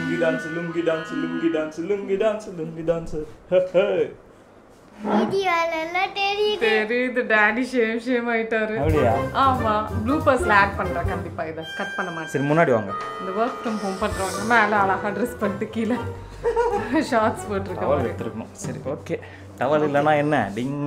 Dance தெரியுது daddy shame ஆயிட்டாரு அப்படியா ஆமா ப்ளூபர்ஸ்ல ஆட் பண்றேன் கண்டிப்பா இத கட் பண்ண மாட்டேன் சரி முன்னாடி வாங்க இந்த வர்க் ஃப்ரம் ஹோம் பண்றவங்க மேல அழகா ட்ரெஸ் பண்ணிட்டு கீழ ஷார்ட்ஸ் போட்டுருக்கோம் டவல் எடுத்துக்கணும் சரி ஓகே டவல் இல்லனா என்ன டிங்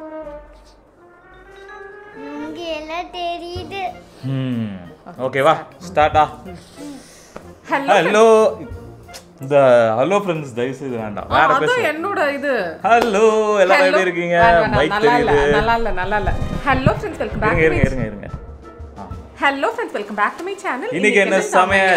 இங்க எல்லாம் தெரியுது ஓகேவா ஸ்டார்ட்டா ஹலோ இந்த ஹலோ ஃப்ரெண்ட்ஸ் தயவு செய்து வேண்டாம் வேற அது பேசு என்னோட இது ஹலோ எல்லாரும் எப்படி இருக்கீங்க மைக் தெரியுது நல்லா இல்ல ஹலோ ஃப்ரெண்ட்ஸ் வெல்கம் பேக் இருங்க hello friends welcome back to my channel இன்னைக்கு என்ன சமையல்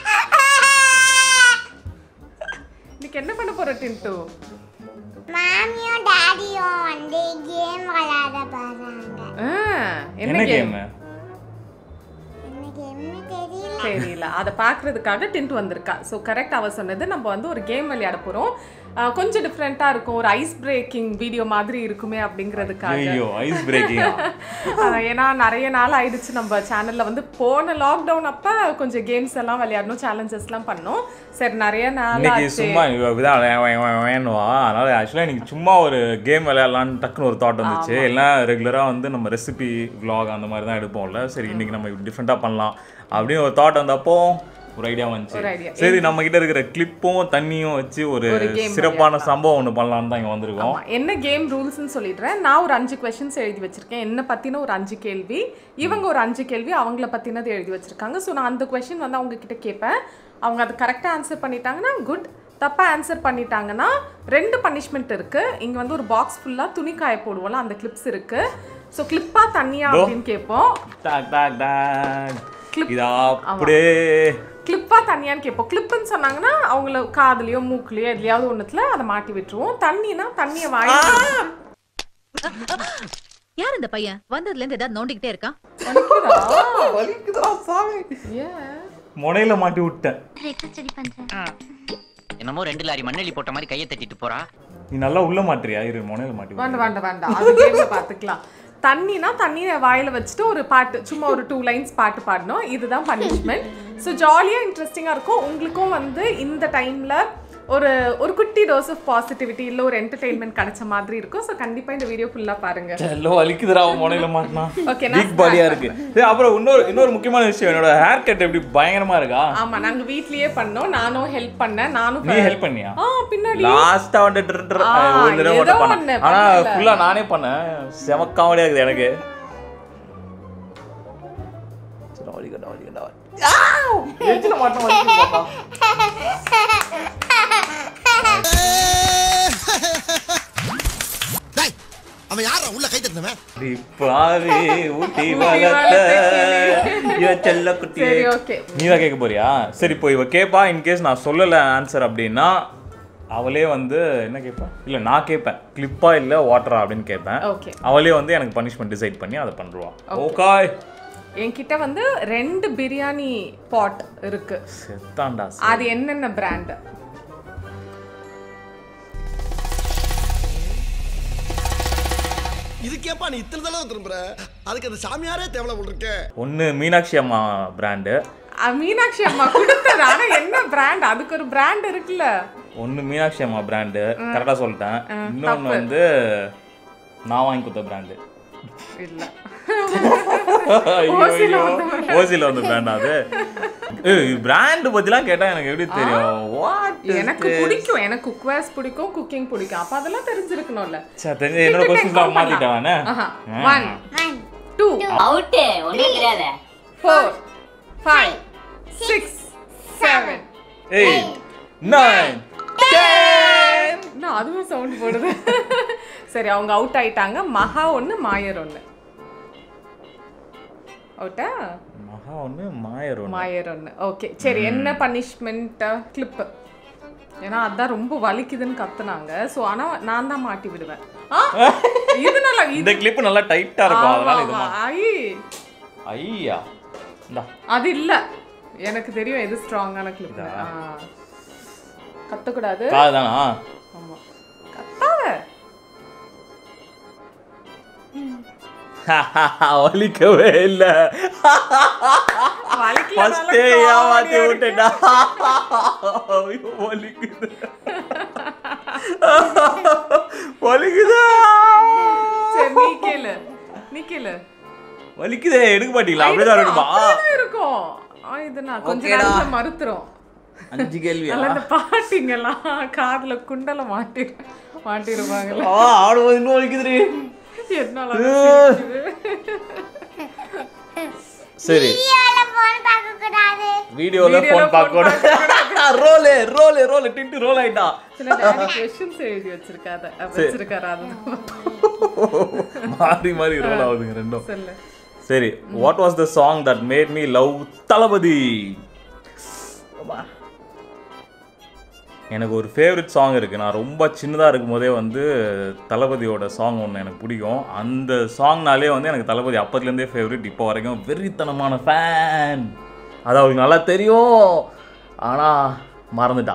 இன்னைக்கு என்ன பண்ண போற டிண்டு மாமியும் டாடியும் வந்து கேம் விளையாட போறாங்க என்ன கேம் என்ன கேம்னு தெரியல தெரியல அதை பாக்குறதுக்காக டிண்ட் வந்திருக்கா ஸோ கரெக்ட் அவ சொன்னது நம்ம வந்து ஒரு கேம் விளையாட போறோம் கொஞ்சம் டிஃப்ரெண்டா இருக்கும் ஒரு ஐஸ் பிரேக்கிங் வீடியோ மாதிரி இருக்குமே அப்படிங்கிறதுக்காக ஐயோ ஐஸ் பிரேக்கிங் ஏன்னா நிறைய நாள் ஆயிடுச்சு நம்ம சேனல்ல வந்து போன லாக்டவுன் அப்ப கொஞ்சம் கேம்ஸ் எல்லாம் விளையாடணும் சேலஞ்சஸ் எல்லாம் பண்ணோம் சரி நிறைய நாள் இன்னைக்கு சும்மா வேணுவா அதனால ஆக்சுவலாக இன்னைக்கு சும்மா ஒரு கேம் விளையாடலான்னு டக்குன்னு ஒரு தாட் வந்துச்சு எல்லாம் ரெகுலராக வந்து நம்ம ரெசிபி vlog அந்த மாதிரி தான் எடுப்போம்ல சரி இன்னைக்கு நம்ம டிஃப்ரெண்ட்டாக பண்ணலாம் அப்படின்னு ஒரு தாட் வந்தப்போ ஒரு ஐடியா வந்துச்சு சரி நம்ம கிட்ட இருக்கிற கிளிப்பும் தண்ணியும் வச்சு ஒரு சிறப்பான சம்பவம் ஒன்று பண்ணலாம்னு தான் இங்கே வந்திருக்கோம் என்ன கேம் ரூல்ஸ்ன்னு சொல்லிடுறேன் நான் ஒரு 5 கொஸ்டின்ஸ் எழுதி வச்சிருக்கேன் என்ன பத்தின ஒரு 5 கேள்வி இவங்க ஒரு 5 கேள்வி அவங்கள பத்தினது எழுதி வச்சிருக்காங்க ஸோ நான் அந்த கொஸ்டின் வந்து அவங்க கிட்ட கேட்பேன் அவங்க அது கரெக்டாக ஆன்சர் பண்ணிட்டாங்கன்னா குட் தப்பா ஆன்சர் பண்ணிட்டாங்கன்னா 2 பனிஷ்மெண்ட் இருக்கு இங்க வந்து ஒரு பாக்ஸ் ஃபுல்லா துணி காய போடுவோம்ல அந்த கிளிப்ஸ் இருக்கு ஸோ கிளிப்பா தண்ணியா அப்படின்னு கேட்போம் கிளிப்பா தண்ணியான்னு கேட்போம் கிளிப்புன்னு சொன்னாங்கன்னா அவங்கள காதுலயோ மூக்குலயோ எதுலயாவது ஒண்ணுத்துல அதை மாட்டி விட்டுருவோம் தண்ணினா தண்ணிய வாங்கி யார் இந்த பையன் வந்ததுல இருந்து ஏதாவது நோண்டிக்கிட்டே இருக்கான் முனையில மாட்டி விட்டேன் என்னமோ 2 லாரி மண்ணெளி போட்ட மாதிரி கையை தட்டிட்டு போறா நீ நல்லா உள்ள மாட்டியா இரு முனையில மாட்டி வேண்டாம் அது கேம்ல பாத்துக்கலாம் தண்ணினா தண்ணியை வாயில வச்சுட்டு ஒரு பாட்டு சும்மா ஒரு 2 லைன்ஸ் பாட்டு பாடணும் இதுதான் பனிஷ்மெண்ட் ஸோ ஜாலியாக இன்ட்ரெஸ்டிங்காக இருக்கும் உங்களுக்கும் வந்து இந்த டைமில் ஒரு குட்டி டோஸ் ஆஃப் பாசிட்டிவிட்டி இல்லை ஒரு என்டர்டெயின்மெண்ட் கிடைச்ச மாதிரி இருக்கும் ஸோ கண்டிப்பாக இந்த வீடியோ ஃபுல்லாக பாருங்க எல்லோ வலிக்குதுடா முனையில மாட்டினா ஓகே பிக் பாடியா இருக்கு சரி அப்புறம் இன்னொரு முக்கியமான விஷயம் என்னோட ஹேர் கட் எப்படி பயங்கரமா இருக்கா ஆமா நாங்க வீட்லயே பண்ணோம் நானும் ஹெல்ப் பண்ணேன் நீ ஹெல்ப் பண்ணியா பின்னாடி லாஸ்டா வந்து ஒரு தடவை மட்டும் பண்ணேன் ஆனா ஃபுல்லா நானே பண்ணேன் செம காமெடியா இருக்குது எனக்கு அவன் யாரா உள்ள கை தட்டினவன் பாவே ஊட்டி வளர்த்த செல்ல குட்டி நீதான் கேட்க போறியா சரி இப்போ இவ கேப்பா இன்கேஸ் நான் சொல்லல ஆன்சர் அப்படின்னா அவளே வந்து என்ன கேட்பா இல்ல நான் கேட்பேன் கிளிப்பா இல்ல வாட்டரா அப்படின்னு கேட்பேன் அவளே வந்து எனக்கு பனிஷ்மெண்ட் டிசைட் பண்ணி அதை பண்ணுவா ஓகே என்கிட்ட வந்து 2 பிரியாணி பாட் இருக்கு செத்தாண்டா அது என்னென்ன பிராண்ட் இதுக்கேப்பா நீ இத்தனை தடவை திரும்புற அதுக்கு அந்த சாமியாரே தேவலை போட்டுருக்க ஒன்னு மீனாட்சி அம்மா பிராண்டு மீனாட்சி அம்மா கொடுத்தது ஆனா என்ன பிராண்ட் அதுக்கு ஒரு பிராண்ட் இருக்குல்ல ஒன்னு மீனாட்சி அம்மா பிராண்டு கரெக்டா சொல்லிட்டேன் இன்னொன்னு வந்து நான் வாங்கி கொடுத்த பிராண்டு இல்ல ஓசில வந்து பிராண்ட் அது பிராண்ட் பத்திலாம் கேட்டா எனக்கு எப்படி தெரியும் எனக்கு பிடிக்கும் எனக்கு குக்வேர்ஸ் பிடிக்கும் குக்கிங் பிடிக்கும் அப்ப அதெல்லாம் தெரிஞ்சிருக்கணும்ல தெரிஞ்சு என்னோட क्वेश्चन மாத்திட்டானே 1 2 அவுட் ஒண்ணே தெரியாத 4 5 6 7 8 9 10 நான் அதுவும் சவுண்ட் போடுது சரி அவங்க அவுட் ஆயிட்டாங்க மகா 1 மாயர் 1 அவுட்டா மகா 1 மாயர் 1 ஓகே சரி என்ன பனிஷ்மென்ட் கிளிப் ஏன்னா அதான் ரொம்ப வலிக்குதுன்னு கத்துனாங்க சோ ஆனா நான் தான் மாட்டி விடுவேன் இதனால இந்த கிளிப் நல்லா டைட்டா இருக்கும் அதனால இது ஐயா அது இல்ல எனக்கு தெரியும் எது ஸ்ட்ராங்கான கிளிப் கத்த கூடாது காதுதானா ஆமா கத்தாத வலிக்கவே இல்ல. ஃபர்ஸ்டே ஏமாத்தி விட்டுட்டா. ஐயோ வலிக்குது. வலிக்குதா? சரி நீ கேளு. வலிக்குதே எடுக்க மாட்டீங்களா? அப்படிதான் இருக்குமா? இருக்கும். இது நான் கொஞ்ச நேரத்துல மறுத்துறோம். 5 கேள்வியா? அந்த பாட்டிங்கெல்லாம் காதுல குண்டல மாட்டிருப்பாங்கல்ல. ஆடுவது இன்னும் வலிக்குதுடி. என்னால சரி வீடியோல போன் பார்க்க கூடாது. ரோல் டிண்டு ரோல் ஆயிட்டா. சில டாடி क्वेश्चंस எழுதி வச்சிருக்காரு அது மாறி ரோல் ஆகுதுங்க ரெண்டும். சொல்லு. சரி, what was the song that made me love Thalapathy? எனக்கு ஒரு ஃபேவரட் சாங் இருக்குது. நான் ரொம்ப சின்னதாக இருக்கும் போதே வந்து தளபதியோட சாங் ஒன்று எனக்கு பிடிக்கும். அந்த சாங்னாலே வந்து எனக்கு தளபதி அப்போதுலேருந்தே ஃபேவரட். இப்போ வரைக்கும் வெறித்தனமான ஃபேன். அது அவளுக்கு நல்லா தெரியும், ஆனால் மறந்துட்டா.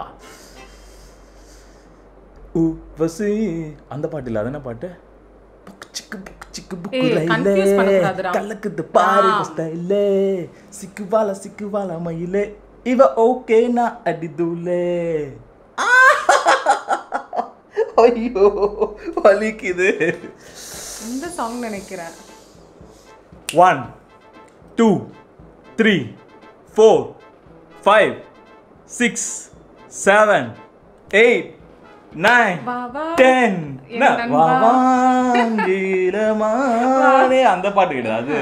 அந்த பாட்டு இல்லை, அது என்ன பாட்டு? கலக்குது பாரு ஸ்டைலே, சிக்குவால மயிலே, இவ ஓகே நான் அடிதுலே. ஐயோ வலிக்குது. இந்த சாங் நினைக்கிறேன். 1 2 3 4 5 6 7 8 9 10. அந்த பாட்டு கிடையாது, அது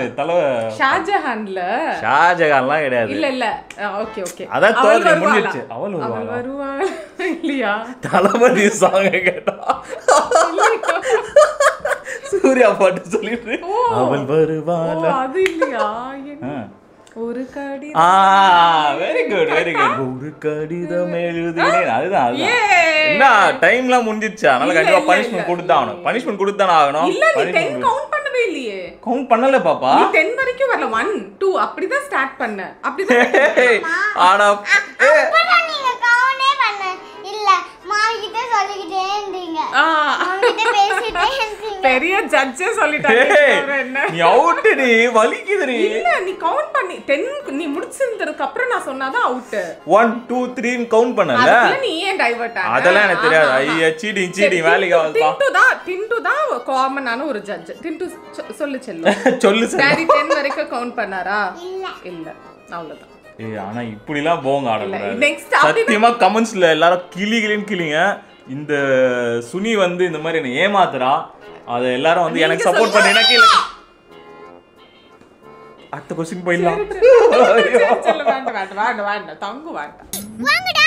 ஷாஜகான்லாம் கிடையாது. இல்ல ஓகே அதான் தோல்வி முடிஞ்சிருச்சு. அவள் வருவா இல்லையா? தளபதி சாங் கேட்டா சூர்யா பாட்டு சொல்லிட்டு அவள் வருவாள். அது இல்லையா? ஒரு கடிதம். Very good. ஒரு கடிதம் எழுதினேன். அதுதான். என்ன டைம்லாம் முடிஞ்சிருச்சு, அதனால கண்டிப்பா பனிஷ்மென்ட் கொடுத்தாகணும். பனிஷ்மென்ட் கொடுத்தானே ஆகணும். இல்ல நீ 10 கவுண்ட் பண்ணவே இல்லையே. கவுண்ட் பண்ணல பாப்பா. நீ 10 வரைக்கும் வரல. 1 2 அப்படிதான் ஸ்டார்ட் பண்ண. அப்படிதான். ஆனா அப்பதான் நீங்க கவுண்டே பண்ண இல்ல. மாமி கிட்ட சொல்லிக்கிட்டே இருந்தீங்க. மாமி கிட்ட பேசிட்டே இருந்தீங்க. பெரிய ஜட்ஜே சொல்லிட்டாங்க. என்ன நீ அவுட்டி வலிக்குதுடி. இல்ல நீ கவுண்ட் பண்ணி 10 நீ முடிச்சிருந்ததுக்கு அப்புறம் நான் சொன்னாதான் அவுட். 1 2 3 ன்னு கவுண்ட் பண்ணல. அதுல நீ ஏன் டைவர்ட் ஆன? அதெல்லாம் எனக்கு தெரியாது. ஐயா சீடிங் வேலைக்கு ஆகுது. டிண்டு தான் காமனான ஒரு ஜட்ஜ். டிண்டு சொல்லு சொல்லு. டாடி 10 வரைக்கும் கவுண்ட் பண்ணாரா? இல்ல அவ்வளவுதான். ஆனா இப்படிலாம் போங்க ஆடக்கூடாது. நெக்ஸ்ட் சத்தியமா கமெண்ட்ஸ்ல எல்லாரும் கிளிங்க. இந்த சுனி வந்து இந்த மாதிரி என்ன ஏமாத்துறா, அத எல்லாரும் வந்து எனக்கு சப்போர்ட் பண்ணீங்கன்னா கீழ அடுத்த क्वेश्चन போயிடலாம். சொல்ல வேண்டாம் தங்கு வேண்டாம். வாங்கடா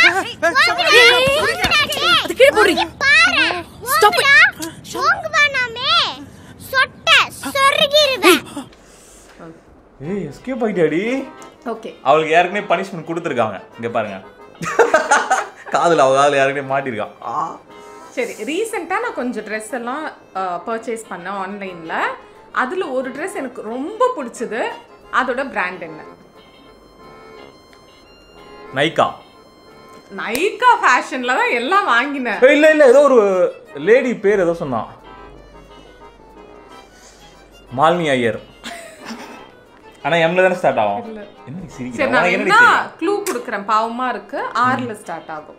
அது கீழ போறீங்க. பாரு ஸ்டாப் வாங்க வேணாமே. சொட்ட சொர்கிருவேன். எஸ்கேப் ஆயிட்டாடி. ஓகே, அவளுக்கு யாருக்குமே பனிஷ்மென்ட் கொடுத்துருக்காங்க. இங்க பாருங்க, காதுல யாருக்குமே மாட்டிருக்கான். சரி, ரீசெண்டாக நான் கொஞ்சம் ட்ரெஸ் எல்லாம் பர்ச்சேஸ் பண்ணேன் ஆன்லைனில். அதில் ஒரு ட்ரெஸ் எனக்கு ரொம்ப பிடிச்சது. அதோட பிராண்ட் என்ன? நைகா ஃபேஷனில் தான் எல்லாம் வாங்கினேன். இல்லை ஏதோ ஒரு லேடி பேர் ஏதோ சொன்னான், மாலினி ஐயர். ஆனா எம்ல தானே ஸ்டார்ட் ஆகும். என்ன சரி, நான் என்ன க்ளூ கொடுக்குறேன். பாவமா இருக்கு. 6ல ஸ்டார்ட் ஆகும்.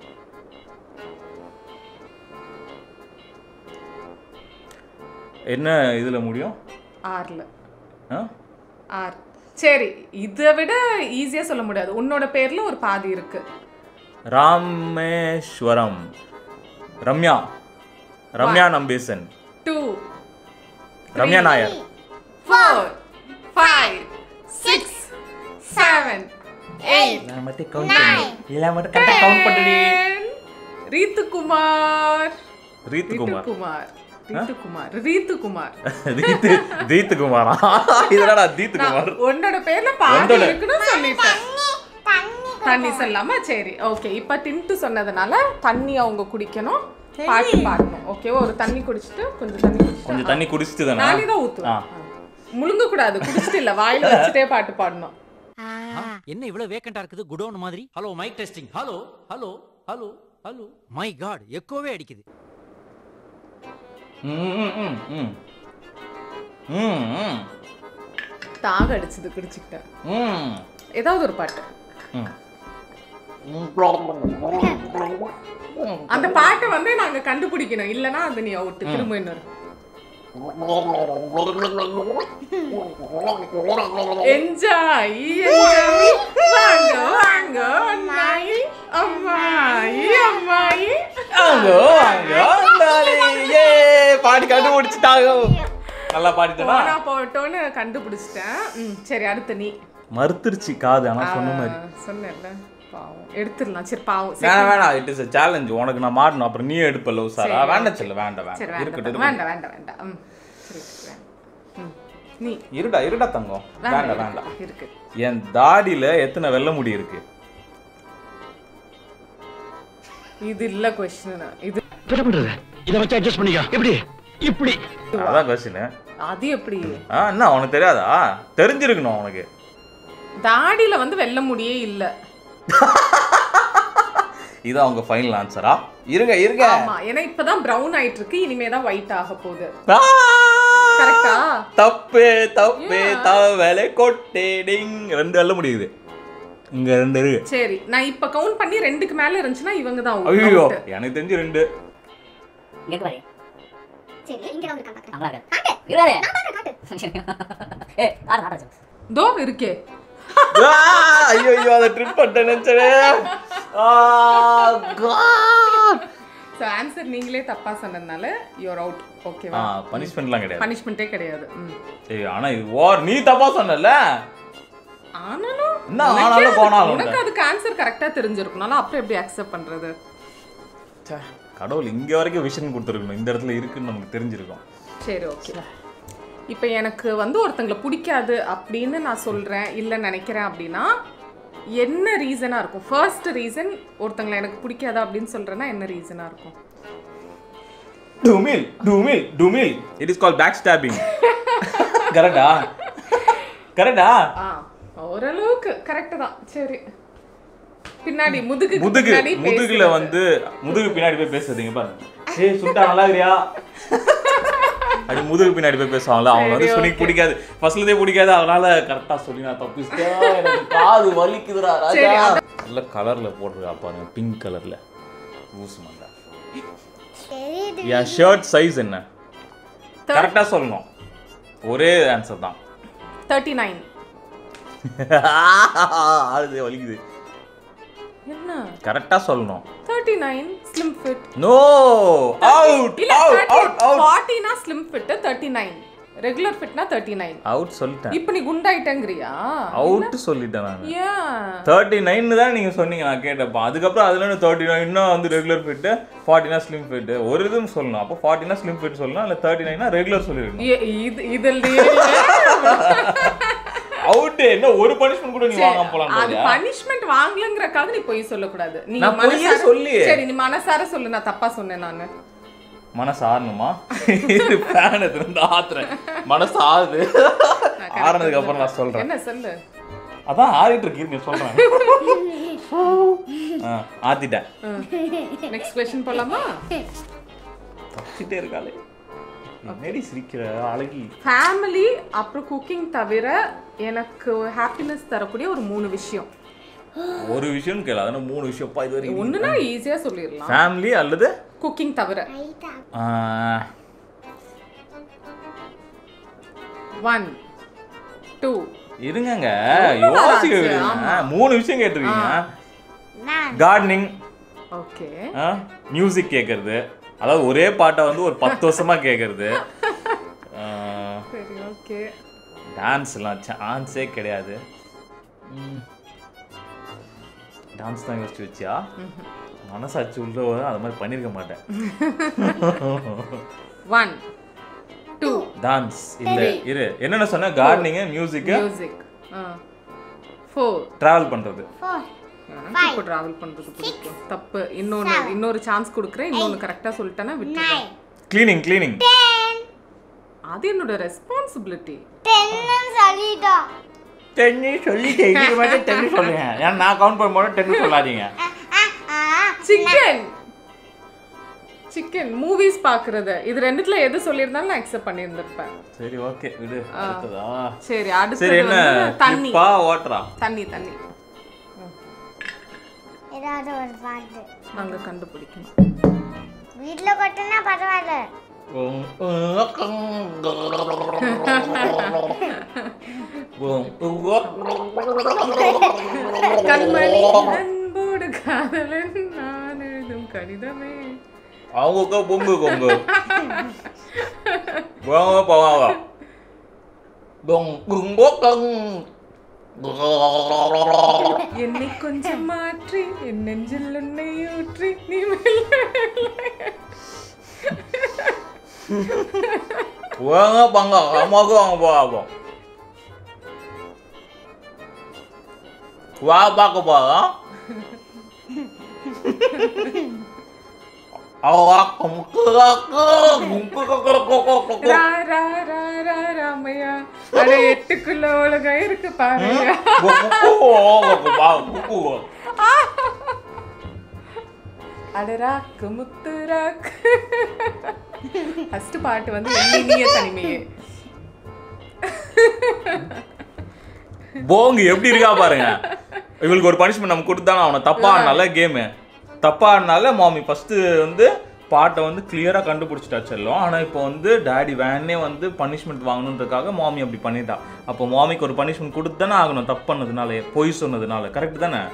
என்ன இதுல முடியும்? 6ல. ஆர். சரி, இதை விட ஈஸியா சொல்ல முடியாது. உன்னோட பேர்ல ஒரு பாதி இருக்கு. ராமேஸ்வரம். ரம்யா நம்பீசன். 2 ரம்யா நாயர். 4 5 6 7 8 நான் மட்டும் கவுண்ட் பண்ணு. இல்ல மட்டும் கரெக்ட்டா கவுண்ட் பண்ணுடி. ரீத்துகுமார். இதடா தீத்துகுமார். உன்னோட பேர்ல பாதி இருக்குன்னு சொல்லிட்டேன். தண்ணி சொல்லாம. சரி, ஓகே. இப்ப டிண்டு சொன்னதுனால தண்ணி அவங்க குடிக்கணும், பாட்டு பாடணும். ஓகேவா? ஒரு தண்ணி குடிச்சிட்டு கொஞ்சம் தண்ணி குடிச்சிட்டு தானே நானே தான் ஊத்துவேன். முழுங்க கூடாது, குடிச்சிட்டு இல்ல, வாயில வச்சுட்டே பாட்டு பாடணும். என்ன இவ்வளவு வேக்கண்டா இருக்குது குடோன் மாதிரி? Hello mic testing. Hello hello hello hello. My god, எக்கோவே அடிக்குது. தாக அடிச்சது குடிச்சுக்கிட்டேன். ஏதாவது ஒரு பாட்டு. அந்த பாட்டை வந்து நாங்க கண்டுபிடிக்கணும், இல்லனா அது நீ அவுட். திரும்ப இன்னொரு என்ஜாய் வாங்க வாங்க அம்மாயி அம்மாயி அம்மாயி பாட்டு கண்டுபிடிச்சிட்டாங்க. நல்லா பாடிட்டா நான் போட்டோன்னு கண்டுபிடிச்சிட்டேன். சரி அடுத்து நீ. மறுத்துருச்சு காது. ஆனா சொன்ன மாதிரி சொன்னேன்ல, பாவம் எடுத்துடலாம். சரி பாவம். வேணாம், இட் இஸ் a challenge. உனக்கு நான் மாட்டணும், அப்புறம் நீ எடுப்பல உசாரா. வேண்டாம் செல்ல, வேண்டாம் வேண்டாம் இருக்கட்டும். வேண்டாம் வேண்டாம் வேண்டாம். சரி நீ இருடா தங்கம். வேண்டாம் வேண்டாம் இருக்கு. என் தாடியில எத்தனை வெள்ளை முடி இருக்கு? இது இல்ல क्वेश्चन. இது என்ன பண்றது? இத வச்சு அட்ஜஸ்ட் பண்ணிக்க. எப்படி இப்படி அதான் क्वेश्चन. அது எப்படி? என்ன உனக்கு தெரியாதா? தெரிஞ்சிருக்கணும் உனக்கு. தாடியில வந்து வெள்ளை முடியே இல்ல. இது அவங்க ஃபைனல் ஆன்சரா? இருங்க. ஆமா, ஏன்னா இப்பதான் பிரவுன் ஆயிட்டு இருக்கு, இனிமே தான் ஒயிட் ஆக போகுது. கரெக்ட்டா? தப்பு தவளை கொட்டேடிங். 2 வெள்ளை முடியுது. இங்க 2 இருக்கு. சரி, நான் இப்ப கவுண்ட் பண்ணி 2க்கு மேல இருந்துச்சுனா இவங்க தான் out. ஐயோ, எனக்கு தெரிஞ்சு 2. இங்க பாரு. சரி, இங்க வந்து காட்டு. அங்கடா காட்டு. இராதே. நான் காட்டு. ஏய், ஆடு. தோ இருக்கே. ஐயோ அத ட்ரிப் பண்ண நினைச்சே. காட். சோ ஆன்சர் நீங்களே தப்பா சொன்னதனால யூ ஆர் அவுட். ஓகேவா? பனிஷ்மென்ட்லாம் கிடையாது. பனிஷ்மென்ட்டே கிடையாது. சரி, ஆனா இது நீ தப்பா சொன்னல. ஆனாலும் போனாலும் உனக்கு அதுக்கு ஆன்சர் கரெக்ட்டா தெரிஞ்சிருக்கனால அப்புறம் எப்படி அக்செப்ட் பண்றது? கடவுள் இங்க வரைக்கும் விஷன் கொடுத்துருக்கணும். இந்த இடத்துல இருக்குன்னு நமக்கு தெரிஞ்சிருக்கும். சரி, ஓகே. இப்போ எனக்கு வந்து ஒருத்தங்களை பிடிக்காது அப்படின்னு நான் சொல்றேன், இல்லை நினைக்கிறேன் அப்படின்னா என்ன ரீசனா இருக்கும்? ஃபர்ஸ்ட் ரீசன் ஒருத்தங்களை எனக்கு பிடிக்காது அப்படின்னு சொல்றேன்னா என்ன ரீசனா இருக்கும்? டுமில். It is called backstabbing. கரெக்டா? ஓரளவுக்கு கரெக்ட் தான். சரி, பின்னாடி முதுகுல வந்து முதுகு பின்னாடி போய் பேசுறீங்க பாரு. ஏய் சுட்டா நல்லா இருக்கறியா? அது முதுகு பின்னாடி போய் பேசுவாங்கல, அவங்க வந்து சுனிக்கு பிடிக்காது, ஃபர்ஸ்ட்ல இருந்தே பிடிக்காது. அதனால கரெக்டா சொல்லி நான் தப்பிச்சிட்டேன். எனக்கு காது வலிக்குதுடா ராஜா. நல்ல கலர்ல போட்டுருக்கா பாருங்க, பிங்க் கலர்ல. ஊசு மண்டா. யா ஷர்ட் சைஸ் என்ன? கரெக்டா சொல்லணும். ஒரே ஆன்சர் தான். 39. அது வலிக்குது. என்ன? கரெக்டா சொல்லணும். 39 slim fit. No, out. 40 னா slim fit, 39 ரெகுலர் ஃபிட்னா 39. அவுட் சொல்லிட்டேன். இப்போ நீ குண்டாயிட்டங்கறியா? அவுட் சொல்லிட்டேன் நான். ஏன் 39 தான் நீங்க சொன்னீங்க, நான் கேட்டப்ப. அதுக்கு அப்புறம் அதுல 39 னா வந்து ரெகுலர் ஃபிட், 40 னா ஸ்லிம் ஃபிட். ஒரு இதுவும் சொல்லணும். அப்ப 40 னா ஸ்லிம் ஃபிட் சொல்லணும், இல்ல 39 னா ரெகுலர் சொல்லிரணும். இதல்ல அவுட். என்ன ஒரு பனிஷ்மென்ட் கூட நீ வாங்காம போலாம். அது பனிஷ்மென்ட் வாங்கலங்கறக்காக நீ போய் சொல்ல கூடாது. நீ மனசார சொல்லு. சரி, நீ மனசார சொல்லு. நான் தப்பா சொன்னேன். நானு மனசாரணுமா? இது ஃபேன் எடுத்து ஆத்துறேன். மனசாது ஆறனதுக்கு அப்புறம் நான் சொல்றேன். என்ன சொல்லு? அதான் ஆறிட்டு இருக்கு, நீ சொல்றேன். ஆத்திட்டேன். நெக்ஸ்ட் क्वेश्चन போலாமா? தப்பிட்டே இருக்காளே. என்னடி சிரிக்கிற அழகி. ஃபேமிலி அப்புறம் குக்கிங் தவிர எனக்கு ஹாப்பினஸ் தரக்கூடிய ஒரு 3 விஷயம். ஒரு விஷயம் கேள, அதான 3 விஷயம் பா. இது வரைக்கும் ஒண்ணுனா ஈஸியா சொல்லிரலாம். ஃபேமிலி அல்லது குக்கிங் தவிர. 1 2 இருங்கங்க, யோசிக்க விடுங்க. 3 விஷயம் கேட்டிருக்கீங்க. கார்டனிங், ஓகே, மியூசிக் கேக்குறது, அதாவது ஒரே பாட்டை வந்து ஒரு 10 வருஷமா கேக்குறது. சரி, ஓகே. டான்ஸ்லாம் சான்ஸே கிடையாது. டான்ஸ் தான் யோசிச்சு வச்சியா? மனசாச்சு உள்ள அது மாதிரி பண்ணிருக்க மாட்டேன். 1 2 டான்ஸ் இல்ல, இரு என்னென்ன சொன்ன? கார்டனிங், மியூசிக், 4 டிராவல் பண்றது. எனக்கு டிராவல் பண்றது பிடிக்கும். தப்பு. இன்னொரு சான்ஸ் கொடுக்குறேன். இன்னொன்னு கரெக்டா சொல்லிட்டேன்னா விட்டுறேன். கிளீனிங். அது என்னோட ரெஸ்பான்சிபிலிட்டி. 10 சொல்லிட்டே இது மட்டும் 10 சொல்லுங்க. ஏன்னா நான் கவுண்ட் பண்ணும்போது 10 சொல்லாதீங்க. சிக்கன் மூவிஸ் பாக்குறது இது ரெண்டுத்துல எது சொல்லியிருந்தாலும் நான் அக்செப்ட் பண்ணியிருந்திருப்பேன். சரி ஓகே விடு. அடுத்ததா சரி சரி அடுத்து என்ன தண்ணி பா வாட்டரா தண்ணி தண்ணி ஏதாவது ஒரு பாட்டு நாங்க கண்டுபிடிக்கணும். வீட்ல கொட்டினா பரவாயில்ல. கண்மணி அன்போடு காதலன் நான் எழுதும் கடிதமே. அவங்க பொங்கு கொங்கு வாங்க போவாங்க என்னை கொஞ்சம் மாற்றி என் நெஞ்சில் உன்னை ஊற்றி நீ வாங்க பாங்க அம்மாவுக்கு வாங்க போவோம் வா பார்க்க போகலாம். ராமையா அட 8 கிலோ உலகம் இருக்கு பாருங்க. அடராக்கு முத்துராக்கு. ஃபர்ஸ்ட் பாட்டு வந்து எண்ணினிய தனிமையே. போங்க எப்படி இருக்கா பாருங்க. இவளுக்கு ஒரு பனிஷ்மெண்ட் நம்ம கொடுத்தாலும் அவனை தப்பா ஆடினால கேமு தப்பா ஆடினால மாமி ஃபர்ஸ்ட் வந்து பாட்டை வந்து கிளியரா கண்டுபிடிச்சிட்டா செல்லும். ஆனா இப்போ வந்து டாடி வேனே வந்து பனிஷ்மெண்ட் வாங்கணுன்றதுக்காக மாமி அப்படி பண்ணிட்டா. அப்போ மாமிக்கு ஒரு பனிஷ்மெண்ட் கொடுத்தானே ஆகணும் தப்பு பண்ணதுனால பொய் சொன்னதுனால. கரெக்ட் தானே?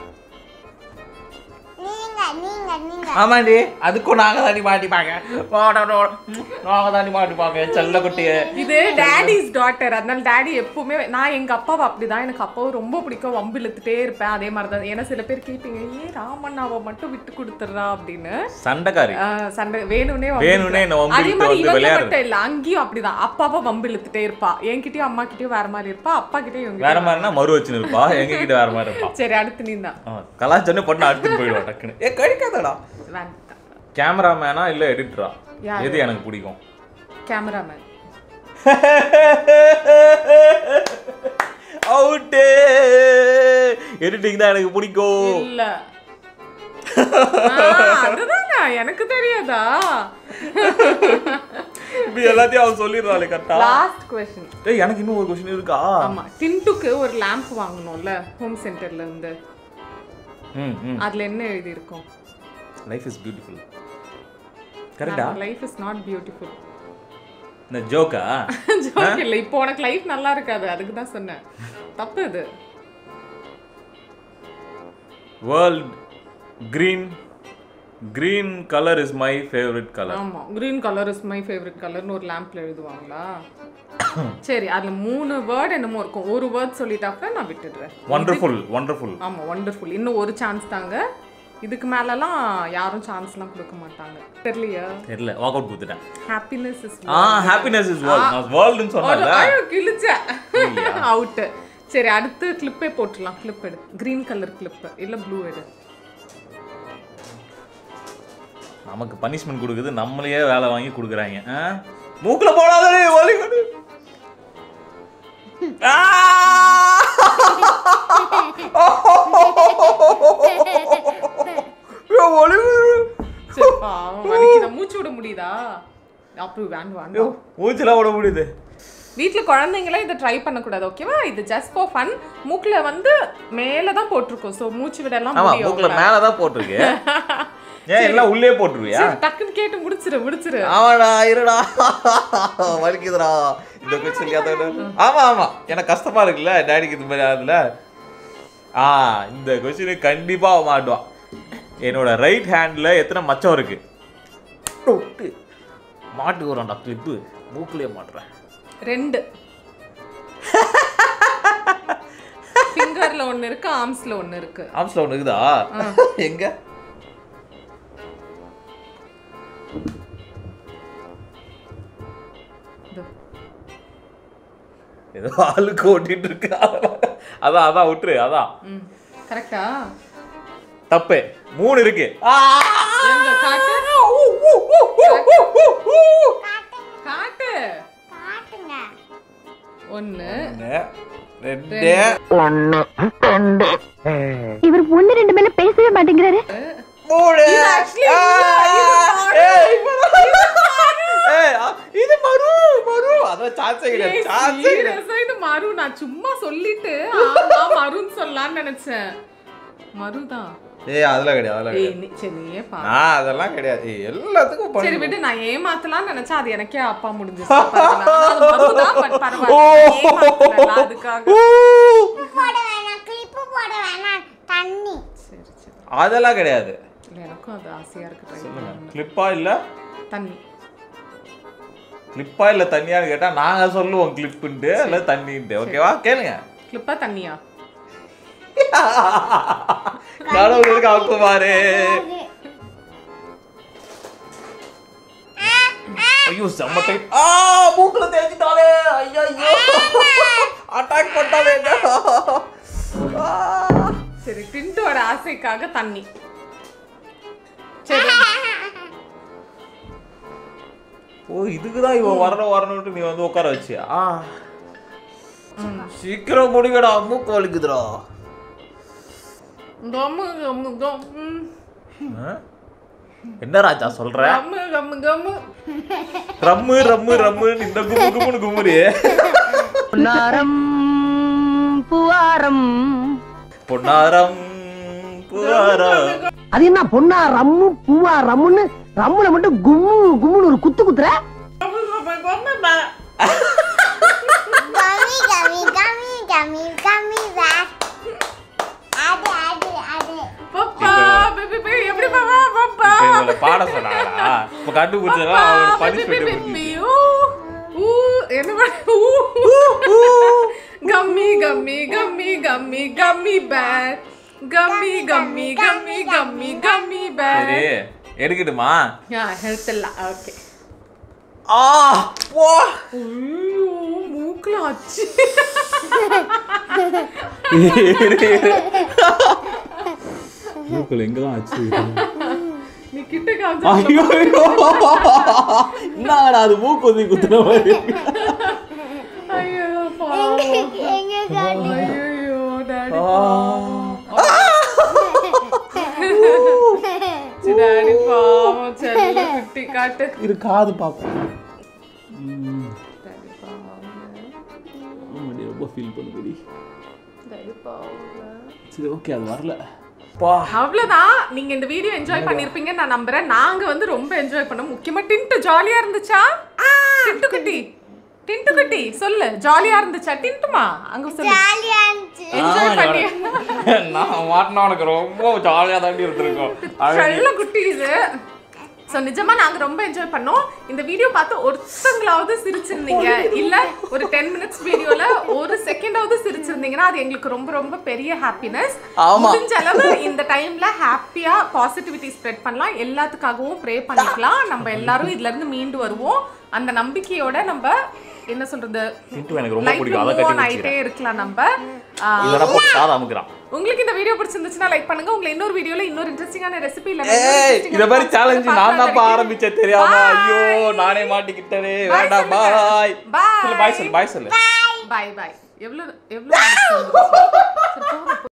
ஆமாண்டி அதுக்கும் நாங்க தாண்டி மாட்டிப்பாங்க நாங்க தாண்டி மாட்டிப்பாங்க செல்ல குட்டிய. இது டாடிஸ் டாட்டர். அதனால டாடி எப்பவுமே நான் எங்க அப்பாவை அப்படிதான். எனக்கு அப்பாவை ரொம்ப பிடிக்கும். வம்பு இழுத்துட்டே இருப்பேன். அதே மாதிரிதான். ஏன்னா சில பேர் கேட்பீங்க ஏன் ராமண்ணாவை மட்டும் விட்டு கொடுத்துறா அப்படின்னு. சண்டைக்காரி சண்டை வேணும்னே அதே மாதிரி இவங்க மட்டும் இல்ல அங்கேயும் அப்படிதான். அப்பாவை வம்பு இழுத்துட்டே இருப்பா. என்கிட்டயும் அம்மா கிட்டயும் வேற மாதிரி இருப்பா. அப்பா கிட்டயும் வேற மாதிரினா மறு வச்சுன்னு இருப்பா. எங்க கிட்ட வேற மாதிரி இருப்பா. சரி அடுத்து நீ தான் கலாச்சாரம் பண்ண அடுத்து போயிடுவா டக்குன்னு. ஏ கடிக்காதடா. கேமராமேனா இல்ல எடிட்டரா எது எனக்கு பிடிக்கும்? கேமராமேன். அவுட். எடிட்டிங் தான் எனக்கு பிடிக்கும். இல்ல அதுதானா எனக்கு தெரியாதா? இப்படி எல்லாத்தையும் அவ சொல்லிடுறாளே கரெக்ட்டா. Last question. ஏய் எனக்கு இன்னும் ஒரு क्वेश्चन இருக்கா? ஆமா டின்டுக்கு ஒரு லாம்ப் வாங்கணும்ல ஹோம் சென்டர்ல இருந்து. அதுல என்ன எழுதி இருக்கும்? Life is beautiful. கரெக்ட்டா? Life is not beautiful. இந்த ஜோக்கா? ஜோக் இல்ல. இப்போ உனக்கு லைஃப் நல்லா இருக்காது அதுக்கு தான் சொன்னேன். தப்பு இது. World green color is my favorite color. ஆமா green color is my favorite colorனு ஒரு லாம்ப்ல எழுதுவாங்களா? சரி அதுல 3 வேர்ட் என்னமோ இருக்கும். ஒரு வேர்ட் சொல்லிட்டாக்க நான் விட்டுடுறேன். wonderful. ஆமா wonderful. இன்னும் ஒரு சான்ஸ் தாங்க. இதுக்கு மேலலாம் யாரும் சான்ஸ்லாம் கொடுக்க மாட்டாங்க. தெரியல வாக் அவுட் கொடுத்துட்டேன். Happiness is happiness is world. நான் வேர்ல்ட்னு சொன்னேன்ல. ஐயோ கிழிச்ச அவுட். சரி அடுத்து கிளிப்பே போட்டுடலாம். கிளிப் எடு. கிரீன் கலர் கிளிப் இல்ல ப்ளூ எடு. நமக்கு பனிஷ்மெண்ட் கொடுக்குது நம்மளையே வேலை வாங்கி கொடுக்குறாங்க. மூக்குல போடாதே வலி கொடு. மூச்சு விட முடியுதா? அப்புறம் வேண்டாம் மூச்சுலாம் விட முடியுது. வீட்ல குழந்தைங்களே இதை ட்ரை பண்ணக்கூடாது ஓகேவா? இது ஜஸ்ட் ஃபார் ஃபன். மூக்குல வந்து மேல தான் போட்டிருக்கோம். சோ மூச்சு விடலாம் முடியும். மூக்குல மேல தான் போட்டிருக்கு. ஏன் எல்லாம் உள்ளே போட்டுருவியா? டக்குன்னு கேட்டு முடிச்சிரு. ஆமாடா இருடா வலிக்குதுடா இந்த கொஸ்டின் கேட்டா. ஆமா எனக்கு கஷ்டமா இருக்குல்ல டாடிக்கு இது மாதிரி ஆகுதுல. இந்த கொஸ்டின் கண்டிப்பா மாட்டுவான். என்னோட ரைட் ஹேண்ட்ல எத்தனை மச்சம் இருக்கு? மாட்டு வரோம்டா கிளிப்பு. மூக்குலயே மாட்டுறேன். 2 ஃபிங்கர்ல ஒன்னு இருக்கு. ஆர்ம்ஸ்ல ஒன்னு இருக்கு. ஆர்ம்ஸ்ல ஒன்னு இருக்குதா? எங்க? ஏதோ ஆளுக்கு ஓட்டிட்டு இருக்கு. அதான் விட்டுரு. அதான் கரெக்டா? தப்பு. 3 இருக்கு. எங்க காட்டு காட்டு. காட்டுங்க. 1 இவர் 1 2 மேல பேசவே மாட்டேங்கிறாரு. மூணு. இது மரு மரு அதான் சான்ஸே கிடையாது. சான்ஸே கிடையாது. இது மரு. நான் சும்மா சொல்லிட்டு ஆமா மருன்னு சொல்லலாம்னு நினைச்சேன். மருதான். அதெல்லாம் கிடையாது. சரியே பா. அதெல்லாம் கிடையாது. எல்லாத்துக்கும் சரி விடு, நான் ஏமாத்தலாம்னு நினைச்சா அது எனக்கே அப்பா முடிஞ்சிச்சு. மருதான் பட் பரவாயில்லை. அதுக்காக போட வேணாம், கிளிப்பு போட வேணாம், தண்ணி. சரி சரி. அதெல்லாம் கிடையாது. எனக்கும் அது ஆசையா இருக்கு. சொல்லுங்க. கிளிப்பா இல்ல தண்ணி? கிளிப்பா இல்ல தண்ணியான்னு கேட்டா நாங்க சொல்லுவோம் கிளிப்புன்ட்டு இல்ல தண்ணின்ட்டு. ஓகேவா? கேளுங்க. கிளிப்பா தண்ணியா? கடவுள் இருக்கு அவங்க பாரு. ஐயோ செம்ம டைட். மூக்குல தேஞ்சிட்டாலே. ஐயோ அட்டாக் பண்ணாலே. சரி, டிண்டோட ஆசைக்காக தண்ணி. சரி. ஓ இதுக்குதான் இவன் வரணும்ட்டு நீ வந்து உட்கார வச்சியா? சீக்கிரம் முடிக்கடா, மூக்கு வலிக்குதுடா. கம்மு கம்மு கம். என்ன ராஜா சொல்ற? கம்மு கம்மு கம்மு. ரம்மு ரம்மு ரம்மு இந்த கும்மு கும்முன்னு கும்முறி. பொன்னாரம் பூவாரம். பொன்னாரம் பூவாரம். அது என்ன பொன்னா ரம்மு பூவா ரம்முன்னு ரம்முல மட்டும் கும்மு கும்முன்னு ஒரு குத்து குத்துற? கம்மி கம்மி கம்மி கம்மி கம்மி பேக். அது அது அது. பாப்பா பேபி எப்படி பாப்பா பாப்பா. இவள பாட சொன்னாடா. இப்ப கண்டுபிடிச்சா அவன் பனிஷ்மென்ட் கொடுத்து. என்ன கம்மி கம்மி கம்மி கம்மி கம்மி பேக். கம்மி கம்மி கம்மி கம்மி கம்மி பேக். சரி எடுக்கட்டுமா? ஹெல்த் இல்ல. ஓகே. போ. ஐயோ மூக்குல அச்சு. மூக்குல எங்க தான் அச்சு? நீ கிட்ட காமிச்சா. ஐயோ என்னடா அது மூக்கு ஊதி குத்துற மாதிரி. ஐயோ பாவம். எங்க காட்டு. ஐயோ டாடி. டாடி பாவம். செல்ல குட்டி காட்டு. இரு காது பாப்போம். டாடி பாவம். ரொம்ப ஃபீல் பண்ணுடி. டாடி பாவம். சரி ஓகே அது வரல. அவ்வளவுதான். நீங்க இந்த வீடியோ என்ஜாய் பண்ணிருப்பீங்கன்னு நான் நம்புறேன். நாங்க வந்து ரொம்ப என்ஜாய் பண்ணோம். முக்கியமா டிண்டு ஜாலியா இருந்துச்சா? டிண்டு குட்டி, டிண்டு குட்டி சொல்லு, ஜாலியா இருந்துச்சா? டிண்டுமா அங்க சொல்லு. ஜாலியா இருந்துச்சு. என்ஜாய் பண்ணி. நான் மாட்டினா உனக்கு ரொம்ப ஜாலியா தாண்டி இருந்திருக்கோம். நல்ல குட்டி இது. ஸோ நிஜமா நாங்க ரொம்ப என்ஜாய் பண்ணோம். இந்த வீடியோ பார்த்து ஒருத்தங்களாவது சிரிச்சிருந்தீங்க, இல்ல ஒரு 10 மினிட்ஸ் வீடியோல ஒரு செகண்டாவது சிரிச்சிருந்தீங்கன்னா அது எங்களுக்கு ரொம்ப ரொம்ப பெரிய ஹாப்பினஸ். முடிஞ்ச அளவு இந்த டைம்ல ஹாப்பியா பாசிட்டிவிட்டி ஸ்ப்ரெட் பண்ணலாம். எல்லாத்துக்காகவும் ப்ரே பண்ணிக்கலாம். நம்ம எல்லாரும் இதுல இருந்து மீண்டு வருவோம். அந்த நம்பிக்கையோட நம்ம என்ன சொல்றது, எனக்கு ரொம்ப பிடிக்கும். அத கட்டி ஆயிட்டே இருக்கலாம். நம்ம இதெல்லாம் போட்டு சாதா அமுக்குறான். உங்களுக்கு இந்த வீடியோ பிடிச்சிருந்துச்சுன்னா லைக் பண்ணுங்க. உங்களை இன்னொரு வீடியோல இன்னொரு இன்ட்ரெஸ்டிங்கான ரெசிபி இல்ல இத மாதிரி சேலஞ்ச் நான் தான் ஆரம்பிச்சேன் தெரியாம. ஐயோ நானே மாட்டிக்கிட்டேனே. வேண்டாம். பாய் பாய். பாய் சொல்லு. பாய் சொல்லு. பாய் பாய். எவ்வளவு